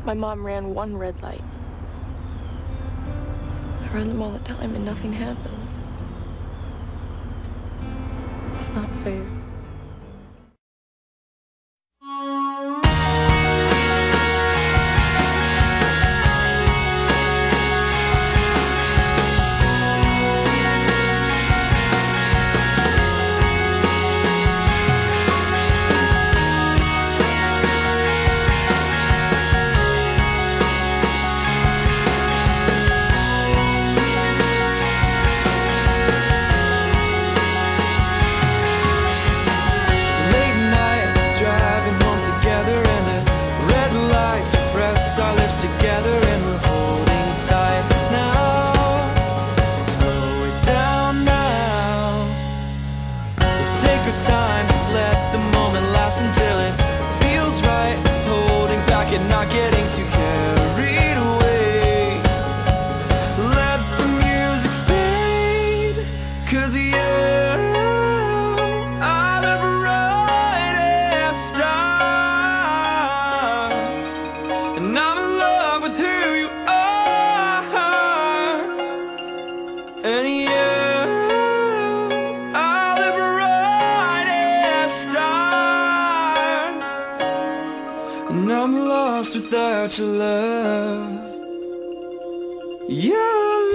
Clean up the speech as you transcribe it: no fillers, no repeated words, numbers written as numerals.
My mom ran one red light. I run them all the time and nothing happens. It's not fair. Together and we're holding tight now. Slow it down now. Let's take our time, let the moment last until it feels right. Holding back and not getting too carried away. Let the music fade, 'cause you are the brightest star, and I'm in love with who you are. And you are the brightest star, and I'm lost without your love. Your